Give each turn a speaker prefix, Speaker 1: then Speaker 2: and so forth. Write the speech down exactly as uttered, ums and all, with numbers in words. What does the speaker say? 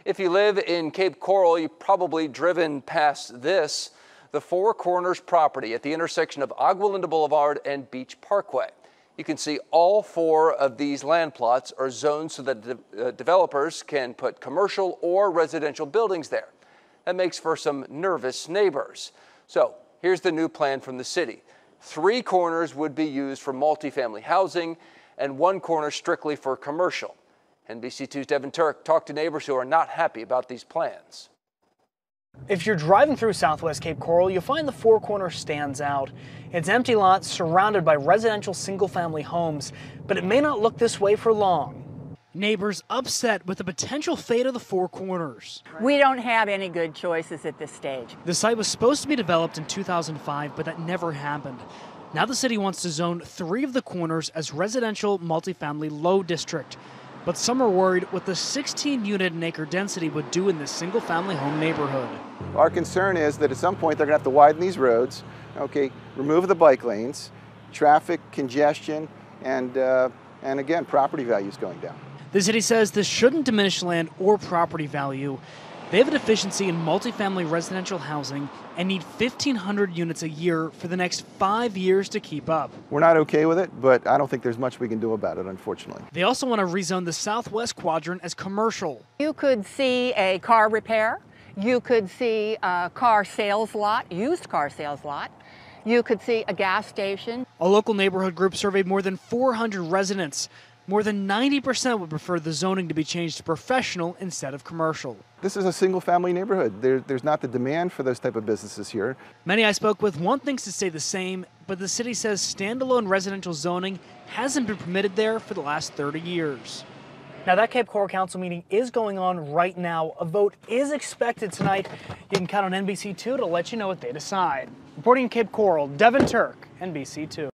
Speaker 1: If you live in Cape Coral, you've probably driven past this, the Four Corners property at the intersection of Agua Boulevard and Beach Parkway. You can see all four of these land plots are zoned so that de uh, developers can put commercial or residential buildings there. That makes for some nervous neighbors. So here's the new plan from the city. Three corners would be used for multifamily housing and one corner strictly for commercial. N B C two's Devin Turk talked to neighbors who are not happy about these plans.
Speaker 2: If you're driving through Southwest Cape Coral, you'll find the Four Corners stands out. It's empty lots surrounded by residential single-family homes, but it may not look this way for long. Neighbors upset with the potential fate of the Four Corners.
Speaker 3: We don't have any good choices at this stage.
Speaker 2: The site was supposed to be developed in two thousand five, but that never happened. Now the city wants to zone three of the corners as residential multifamily low district. But some are worried what the sixteen unit and acre density would do in this single family home neighborhood.
Speaker 4: Our concern is that at some point they're going to have to widen these roads, okay, remove the bike lanes, traffic congestion, and, uh, and again, property values going down.
Speaker 2: The city says this shouldn't diminish land or property value. They have a deficiency in multifamily residential housing and need fifteen hundred units a year for the next five years to keep up.
Speaker 4: We're not okay with it, but I don't think there's much we can do about it, unfortunately.
Speaker 2: They also want to rezone the southwest quadrant as commercial.
Speaker 3: You could see a car repair. You could see a car sales lot, used car sales lot. You could see a gas station.
Speaker 2: A local neighborhood group surveyed more than four hundred residents. More than ninety percent would prefer the zoning to be changed to professional instead of commercial.
Speaker 4: This is a single-family neighborhood. There, there's not the demand for those type of businesses here.
Speaker 2: Many I spoke with want things to stay the same, but the city says standalone residential zoning hasn't been permitted there for the last thirty years. Now that Cape Coral Council meeting is going on right now. A vote is expected tonight. You can count on N B C two to let you know what they decide. Reporting in Cape Coral, Devin Turk, N B C two.